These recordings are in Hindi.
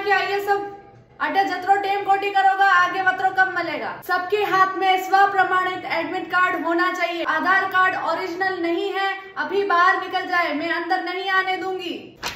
के आइए सब। अड्डा जतरो टेम कोटी करोगा आगे वतरो कम मिलेगा। सबके हाथ में स्व प्रमाणित एडमिट कार्ड होना चाहिए। आधार कार्ड ओरिजिनल नहीं है अभी बाहर निकल जाए, मैं अंदर नहीं आने दूंगी।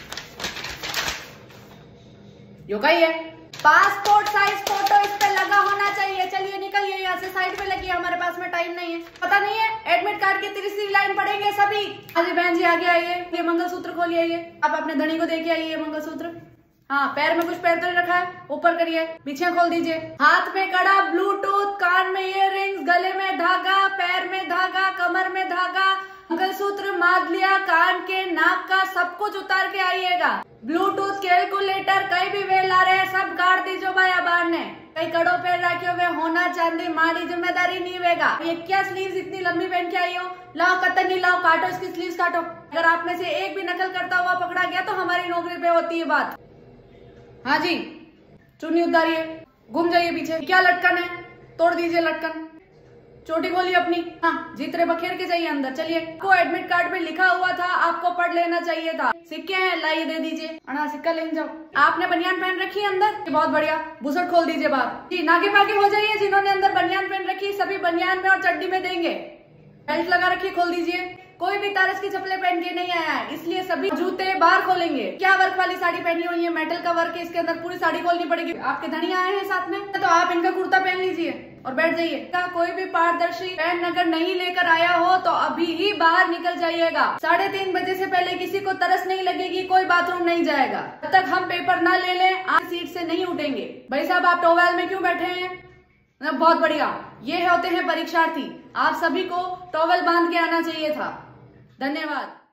यो कही है पासपोर्ट साइज फोटो इस पे लगा होना चाहिए। चलिए निकलिए यहाँ से, साइड पे लगी, हमारे पास में टाइम नहीं है। पता नहीं है एडमिट कार्ड की तीसरी लाइन पढ़ेंगे सभी। अरे बहन जी आगे आइए, ये मंगलसूत्र खोलिए, आइए आप अपने धनी को देखिए, आइए मंगलसूत्र। हाँ पैर में कुछ पैर तो नहीं रखा है, ऊपर करिए, पीछे खोल दीजिए। हाथ में कड़ा, ब्लूटूथ, कान में इयररिंग्स, गले में धागा, पैर में धागा, कमर में धागा, मंगलसूत्र, मादलिया, कान के, नाक का सब कुछ उतार के आइएगा। ब्लूटूथ, कैलकुलेटर, कहीं भी वे ला रहे हैं सब गाड़ दीजो भाई बाहर ने। कई कड़ो पैर रखे हुए होना चांदी, मारी जिम्मेदारी नहीं होगा। ये क्या स्लीव्स इतनी लंबी पहन के आई हो? लाओ कतन नहीं, लाओ काटो इसकी स्लीव्स काटो। अगर आप में से एक भी नकल करता हुआ पकड़ा गया तो हमारी नौकरी पे होती है बात। हाँ जी चुन्नी उतारिए, घूम जाइए पीछे। क्या लटकन है? तोड़ दीजिए लटकन। चोटी खोलिए अपनी। हाँ जीतरे बखेर के जाइए अंदर। चलिए, को एडमिट कार्ड पे लिखा हुआ था, आपको पढ़ लेना चाहिए था। सिक्के हैं, लाइए दे दीजिए। अना सिक्का ले जाओ। आपने बनियान पहन रखी है अंदर? बहुत बढ़िया, बुसट खोल दीजिए बाहर। जी नागे पागे हो जाइए, जिन्होंने अंदर बनियान पहन रखी सभी बनियान में और चड्डी में देंगे। बेल्ट लगा रखी, खोल दीजिए। कोई भी तारस की चप्पलें पहन के नहीं आया है, इसलिए सभी जूते बाहर खोलेंगे। क्या वर्क वाली साड़ी पहनी हुई है? मेटल का वर्क है इसके अंदर, पूरी साड़ी खोलनी पड़ेगी। आपके धनी आए हैं साथ में तो आप इनका कुर्ता पहन लीजिए और बैठ जाइए। कोई भी पारदर्शी पैन अगर नहीं लेकर आया हो तो अभी ही बाहर निकल जाइएगा। 3:30 बजे से पहले किसी को तरस नहीं लगेगी, कोई बाथरूम नहीं जाएगा। जब तक हम पेपर ना ले लें आप सीट से नहीं उठेंगे। भाई साहब आप टॉवेल में क्यों बैठे हैं? बहुत बढ़िया, ये होते हैं परीक्षार्थी। आप सभी को टॉवेल बांध के आना चाहिए था। धन्यवाद।